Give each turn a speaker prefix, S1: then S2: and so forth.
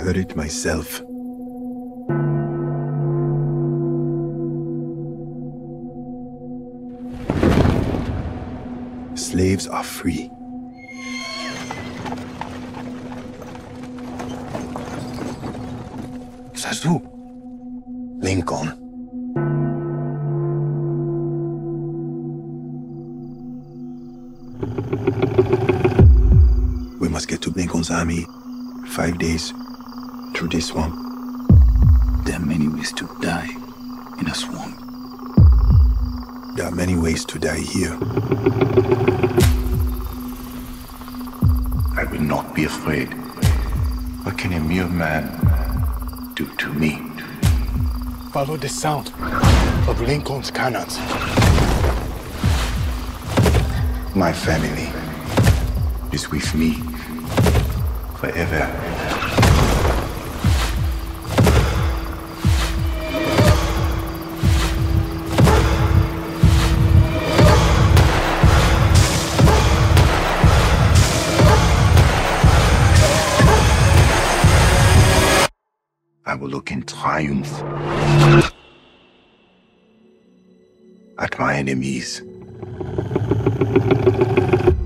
S1: heard it myself. Slaves are free. Sasu. Lincoln. We must get to Lincoln's army. 5 days through this swamp.
S2: There are many ways to die in a swamp.
S1: There are many ways to die here.
S2: I will not be afraid. What can a mere man do to me?
S3: Follow the sound of Lincoln's cannons.
S2: My family is with me forever. I will look in triumph at my enemies.